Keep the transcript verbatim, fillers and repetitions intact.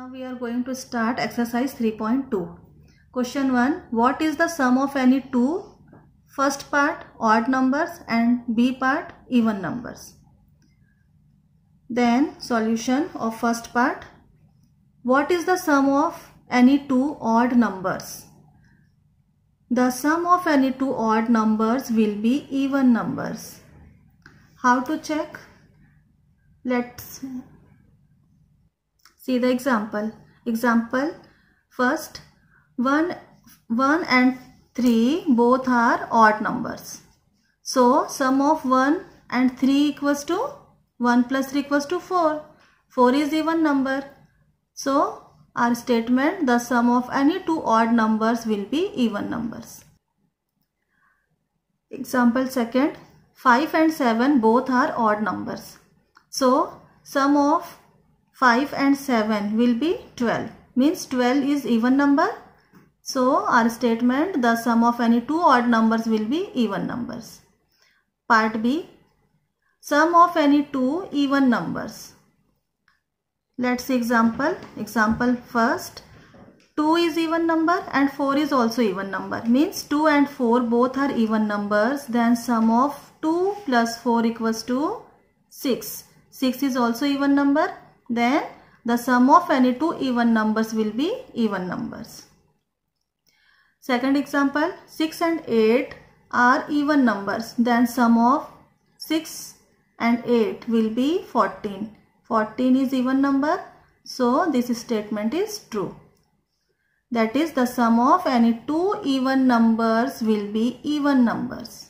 Now we are going to start exercise three point two. Question one. What is the sum of any two first part odd numbers and B part even numbers? Then solution of first part. What is the sum of any two odd numbers? The sum of any two odd numbers will be even numbers. How to check? Let's see the example. Example first, one, one and three both are odd numbers. So sum of one and three equals to one plus three equals to four. four is even number. So our statement, the sum of any two odd numbers will be even numbers. Example second, five and seven both are odd numbers. So sum of five and seven will be twelve. Means twelve is even number. So our statement, the sum of any two odd numbers will be even numbers. Part B, sum of any two even numbers. Let's see example. Example first, two is even number and four is also even number. Means two and four both are even numbers. Then sum of two plus four equals to six. six is also even number. Then the sum of any two even numbers will be even numbers. Second example, six and eight are even numbers. Then sum of six and eight will be fourteen. fourteen is even number. So this statement is true. That is, the sum of any two even numbers will be even numbers.